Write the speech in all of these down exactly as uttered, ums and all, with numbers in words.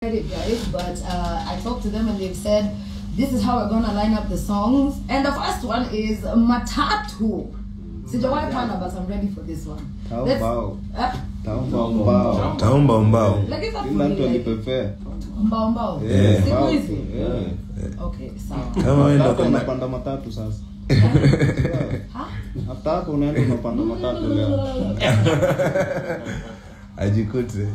guys, but uh, I talked to them and they've said this is how we're gonna line up the songs. And the first one is Matatu. Sijawahi pana, but I'm ready for this one. Mbao. Mbao Mbao. Mbao Mbao. Like it's Kila mtu aliprefer. Mbao Mbao. Yeah. Siku hizi. Yeah. Okay, sawa. Kama wewe Hapo unapanda matatu sasa. Ha? Hata hapo unaenda unapanda matatu leo. Ajikute.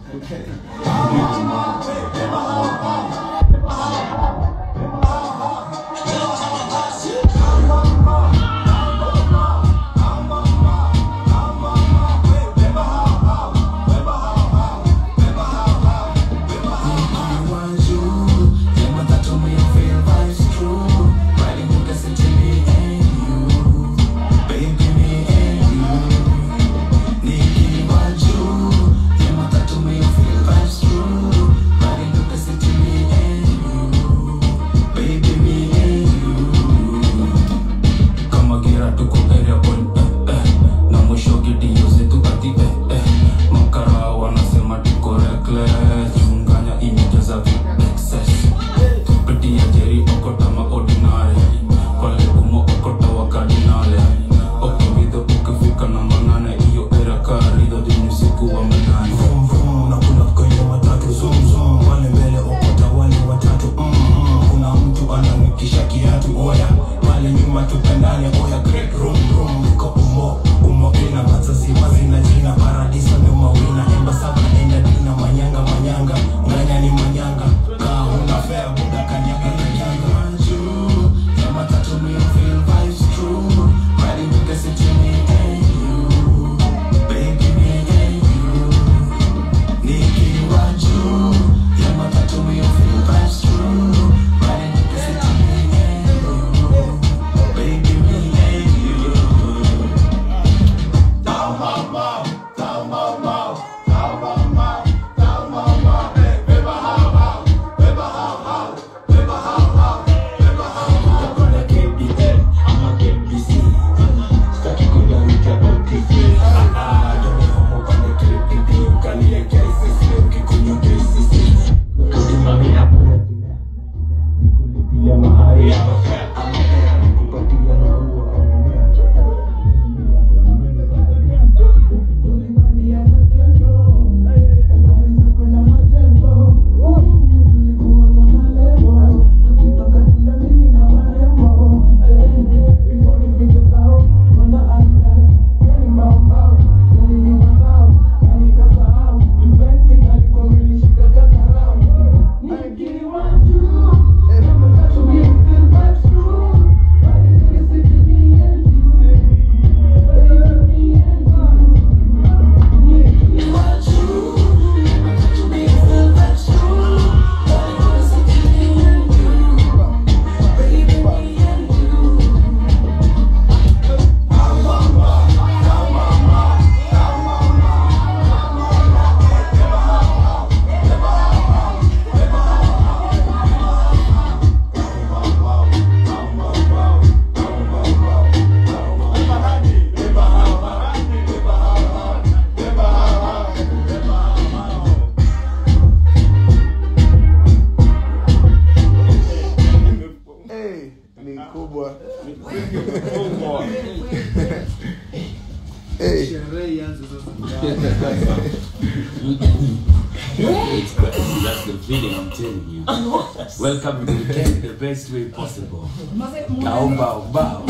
That's the feeling I'm telling you. Welcome to the weekend the best way possible. Mbao Mbao.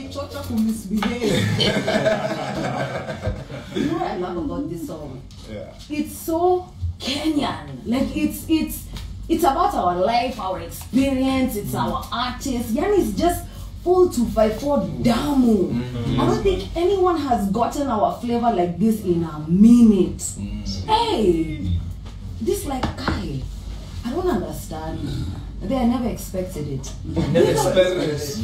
You know what I love about this song? Yeah. It's so Kenyan. Like it's it's it's about our life, our experience, it's our artists. Yani it's just full to five four damu. Mm-hmm. I don't think anyone has gotten our flavor like this in a minute. Mm-hmm. Hey, this like Kai. I don't understand. They I never expected it. Never expected it.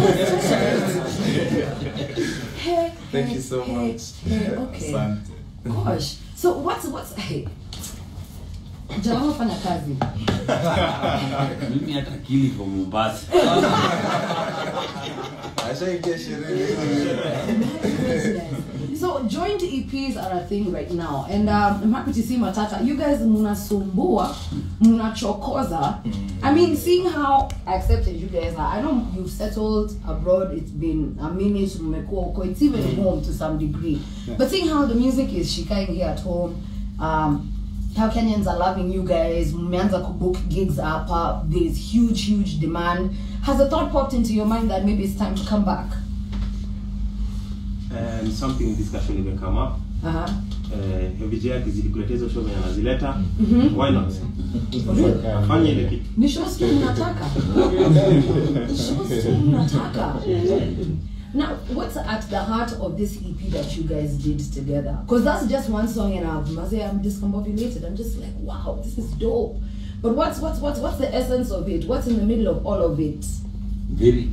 Hey, Thank hey, you so hey, much. Hey, okay. Asante. Gosh. So what's what's hey? Jalama fanya kazi. Mimi hata kili kwa Mombasa. Asha ingia sherehe. so joint E Ps are a thing right now, and um, I'm happy to see Matata. You guys munasumbua, munachokoza. I mean, seeing how accepted you guys are. I know you've settled abroad. It's been a minute. It's even home to some degree. Yeah. But seeing how the music is shikaing here at home, um, how Kenyans are loving you guys, Mmeanza book gigs up, uh, there's huge, huge demand. Has a thought popped into your mind that maybe it's time to come back? Um, something in discussion will come up. Uh-huh. Uh, vijaya kizilikuletea hizo show venye anazileta. Mhm. Why not? Afanye ile kitu. Ni shows tu mnataka. Ni shows tu mnataka. Now, what's at the heart of this E P that you guys did together? Because that's just one song and I've must say I'm discombobulated. I'm just like, wow, this is dope. But what's what's what's what's the essence of it? What's in the middle of all of it? Very.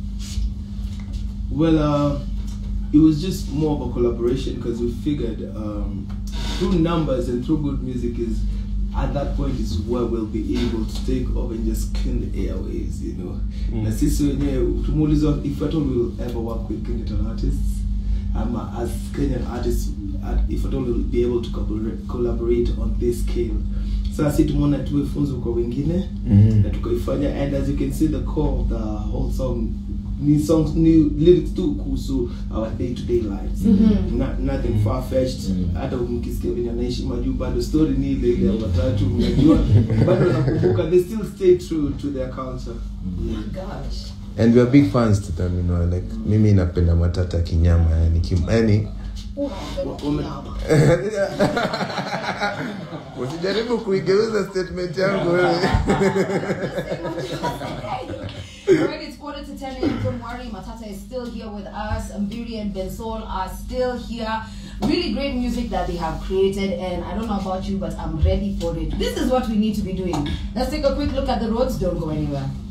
Well, uh, it was just more of a collaboration because we figured um, through numbers and through good music is at that point is where we'll be able to take over and just clean the airways, you know. Mm. Na sisi wenyewe tumuuliza if at all we'll ever work with Kenyan artists, um, as Kenyan artists, uh, if at all we'll be able to collaborate, collaborate on this scale. So sisi tumeona tuwe funzo kwa wengine na tukaifanya, and as you can see the core of the whole song, new songs, new lyrics too kuhusu our day-to-day lives. Mm-hmm. Not, nothing far-fetched. Hata mkisikia venye anaishi majuu bado story ni ile ile ya watatu mnajua bado nakumbuka, they still stay true to their culture. Oh my gosh. And we are big fans to them, you know, like mimi napenda Matata kinyama yani kim yani usijaribu kuigeuza statement yangu wewe. Alright, it's quarter to ten a m. Don't worry, Matata is still here with us. Mbiri and Bensol are still here. Really great music that they have created, and I don't know about you, but I'm ready for it. This is what we need to be doing. Let's take a quick look at the roads. Don't go anywhere.